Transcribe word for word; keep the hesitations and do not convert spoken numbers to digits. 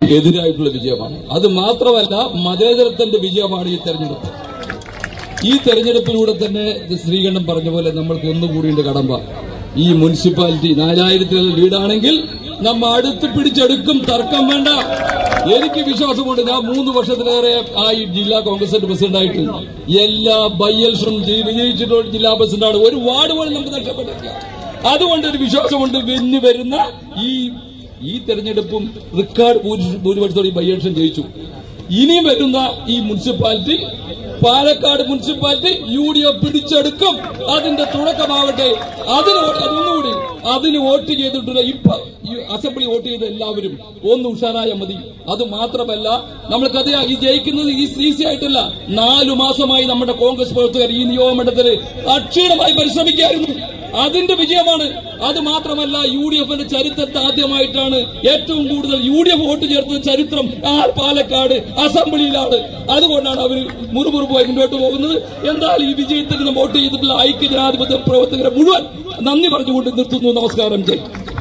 എതിരായിട്ടുള്ള വിജയമാണ്. അത് മാത്രമല്ല, മതേതരത്വത്തിന്റെ വിജയമാണ് ഈ തെരഞ്ഞെടുപ്പ്. ഈ തെരഞ്ഞെടുപ്പിലൂടെ തന്നെ ശ്രീകണ്ഠൻ പറഞ്ഞ പോലെ നമ്മൾക്ക് ഒന്നുകൂടിയുണ്ട് കടമ്പ. ഈ മുനിസിപ്പാലിറ്റി നാലായിരത്തിലുള്ള ലീഡാണെങ്കിൽ നമ്മ അടുത്ത് പിടിച്ചെടുക്കും, തർക്കം വേണ്ട. എനിക്ക് വിശ്വാസമുണ്ട്. ഞാൻ മൂന്ന് വർഷത്തിലേറെ ആ ഈ ജില്ലാ കോൺഗ്രസിന്റെ പ്രസിഡന്റായിട്ട് എല്ലാ ബൈ-ഇലക്ഷനും വിജയിച്ചിട്ടുള്ള ജില്ലാ പ്രസിഡന്റാണ്. ഒരു വാർഡ് പോലും നമുക്ക് നഷ്ടപ്പെട്ടിട്ടില്ല. അതുകൊണ്ടൊരു വിശ്വാസമുണ്ട്. പിന്നെ വരുന്ന ഈ ഈ തെരഞ്ഞെടുപ്പും റെക്കോർഡ് ഭൂരിപക്ഷത്തോടെ ഈ ബൈ-ഇലക്ഷൻ ജയിച്ചു. ഇനിയും വരുന്ന ഈ municipality, Palakkad municipality U D F പിടിച്ചെടുക്കും. അതിന്റെ തുടക്കമാവട്ടെ. അതിന് അതൊന്നുകൂടി അതിന് വോട്ട് ചെയ്തിട്ടുള്ള ഇപ്പൊ അസംബ്ലി വോട്ട് ചെയ്ത എല്ലാവരും ഒന്ന് ഉഷാറായ മതി. അത് മാത്രമല്ല, നമ്മൾക്കറിയാം ഈ ജയിക്കുന്നത് ഈസി ആയിട്ടല്ല. നാലു മാസമായി നമ്മുടെ കോൺഗ്രസ് പ്രവർത്തകർ ഈ നിയോജകമണ്ഡലത്തിൽ അക്ഷീണമായി പരിശ്രമിക്കുകയായിരുന്നു. അതിന്റെ വിജയമാണ്. അത് മാത്രമല്ല, യു ഡി എഫിന്റെ ചരിത്രത്തിൽ ആദ്യമായിട്ടാണ് ഏറ്റവും കൂടുതൽ യു ഡി എഫ് വോട്ട് ചേർത്ത ചരിത്രം ആ പാലക്കാട് അസംബ്ലിയിലാണ്. അതുകൊണ്ടാണ് അവർ മുറുമുറുപ്പായി മുന്നോട്ട് പോകുന്നത്. എന്തായാലും ഈ വിജയത്തിന് വോട്ട് ചെയ്തിട്ടുള്ള ഐക്യ ജനാധിപത്യ പ്രവർത്തകരെ മുഴുവൻ നന്ദി പറഞ്ഞുകൊണ്ട് നിർത്തുന്നു. നമസ്കാരം. ജയ്.